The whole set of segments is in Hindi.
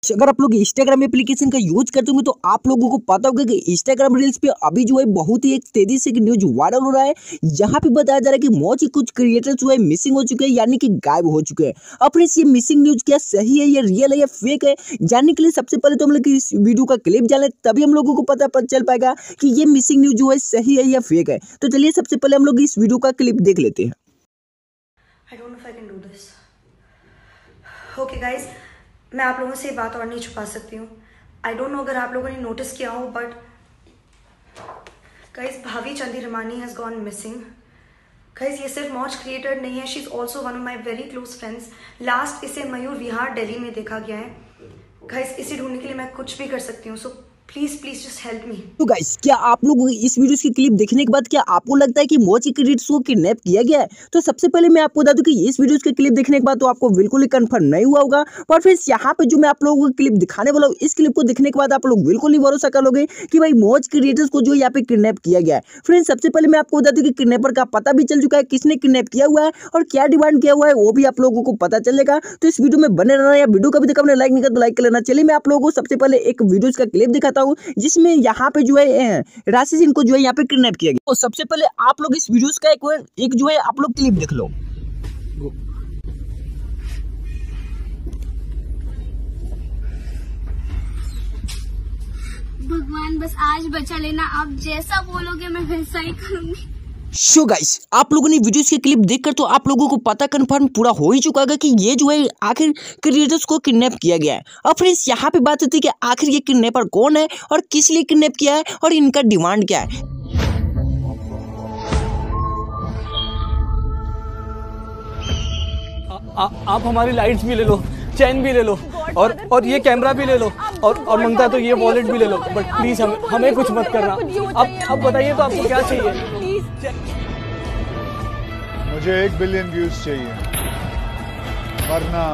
अगर आप लोग इंस्टाग्राम एप्लीकेशन का यूज करते होंगे तो आप लोगों को पता होगा कि इंस्टाग्राम रील्स पे अभी जो है बहुत ही एक तेजी से न्यूज वायरल हो रहा है, जहां पे बताया जा रहा है कि मौज के कुछ क्रिएटर्स जो है मिसिंग हो चुके हैं, यानी कि गायब हो चुके हैं। अब फ्रेंड्स, ये मिसिंग न्यूज क्या सही है, या रियल है, या फेक है, जानने के लिए सबसे पहले तो हम लोग इस वीडियो का क्लिप जान लें, तभी हम लोगों को पता चल पाएगा कि ये मिसिंग न्यूज जो है सही है या फेक है। तो चलिए सबसे पहले हम लोग इस वीडियो का क्लिप देख लेते हैं। I don't know if I can do this. Okay guys, मैं आप लोगों से ये बात और नहीं छुपा सकती हूँ। आई डोंट नो अगर आप लोगों ने नोटिस किया हो, but guys Bhavi Chandirmani has gone missing. Guys ये सिर्फ मौज क्रिएटर नहीं है, she is also one of my very close friends. Last इसे मयूर विहार दिल्ली में देखा गया है। गाइज इसे ढूंढने के लिए मैं कुछ भी कर सकती हूँ, so please just help me. तो गाइस, क्या आप लोग इस वीडियो की क्लिप देखने के बाद क्या आपको लगता है कि मौज के क्रिएटर्स को किडनैप किया गया है? तो सबसे पहले मैं आपको बता दूं कि इस वीडियो की क्लिप देखने के बाद तो आपको बिल्कुल ही कंफर्म नहीं हुआ होगा, पर फिर यहाँ पे जो मैं आप लोगों को क्लिप दिखाने वाला हूँ, इस क्लिप को देखने के बाद आप लोग बिल्कुल ही भरोसा कर लोगे कि भाई मौज क्रिएटर्स को जो यहाँ पे किडनैप किया गया है। फ्रेंड्स, सबसे पहले मैं आपको बता दूं कि किडनैपर का पता भी चल चुका है, किसने किडनैप किया हुआ है और क्या डिमांड किया हुआ है वो भी आप लोगों को पता चलेगा। तो इस वीडियो में बने रहना, या वीडियो का भी देखा लाइक नहीं कर तो लाइक कर लेना। चलिए मैं आप लोगों को सबसे पहले एक वीडियो का क्लिप दिखाता हूँ जिसमें यहाँ पे जो है राशि सिंह को जो है यहाँ पे किडनैप किया गया। तो सबसे पहले आप लोग इस वीडियोस का एक जो है आप लोग क्लिप देख लो। भगवान बस आज बचा लेना, आप जैसा बोलोगे मैं वैसा ही करूंगी। सो गाइस, आप लोगों ने वीडियोस की क्लिप देखकर तो आप लोगों को पता कंफर्म पूरा हो ही चुका है कि ये जो है आखिर क्रिएटर्स को किडनैप किया गया है। अब फ्रेंड्स, यहाँ पे बात होती है कि आखिर ये किडनैपर कौन है और किस लिए किडनैप किया है और इनका डिमांड क्या है। आप हमारी लाइट्स भी ले लो, चैन भी ले लो और ये कैमरा भी ले लो और मांगता है तो ये वॉलेट भी ले लो, बट प्लीज हमें कुछ मत करना। अब बताइए तो आपको क्या चाहिए? मुझे 1 बिलियन व्यूज चाहिए, वरना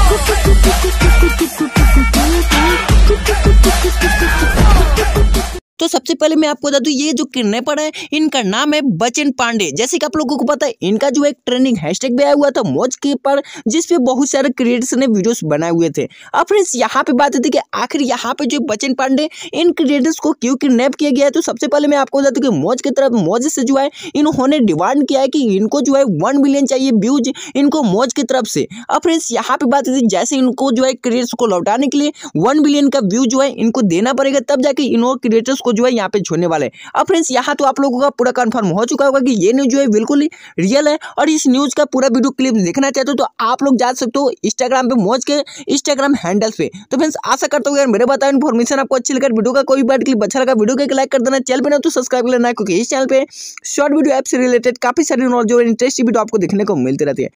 तो सबसे पहले मैं आपको बता दूं, ये जो किडनैपर है इनका नाम है बचन पांडे। जैसे कि आप लोगों को पता है, इनका जो एक ट्रेंडिंग हैशटैग भी आया हुआ था मौज के पर, जिसपे बहुत सारे क्रिएटर्स ने वीडियोस बनाए हुए थे। अब फ्रेंड्स, यहाँ पे बात होती है कि आखिर यहाँ पे जो बचन पांडे इन क्रिएटर्स को क्यों किडनैप किया गया है। तो सबसे पहले मैं आपको बता दूं कि मौज की तरफ मौज से जो है इन्होंने डिमांड किया है कि इनको जो है 1 बिलियन चाहिए व्यूज इनको मौज की तरफ से। अब फ्रेंड्स, यहाँ पे बात होती है जैसे इनको जो है क्रिएटर्स को लौटाने के लिए 1 बिलियन का व्यू जो है इनको देना पड़ेगा, तब जाके इन क्रिएटर्स को जो है यहाँ पे छोड़ने वाले। अब फ्रेंड्स, यहाँ तो आप लोगों का पूरा कंफर्म हो चुका होगा कि ये न्यूज जो है बिल्कुल ही रियल है, और इस न्यूज का पूरा वीडियो क्लिप देखना चाहते हो तो आप लोग जा सकते हो इंस्टाग्राम पे मौज के इंस्टाग्राम हैंडल्स पे। तो फ्रेंड्स, आशा करता हूँ यार मेरे बताया इन्फॉर्मेशन आपको अच्छी लगा। वीडियो का कोई भी क्लिप अच्छा लगा वीडियो को लाइक कर देना, चैनल पे ना तो सब्सक्राइब कर लेना, क्योंकि इस चैनल पे शॉर्ट वीडियो ऐप से रिलेटेड काफी सारी नॉलेज और इंटरेस्टिंग वीडियो आपको देखने को मिलती रहती है।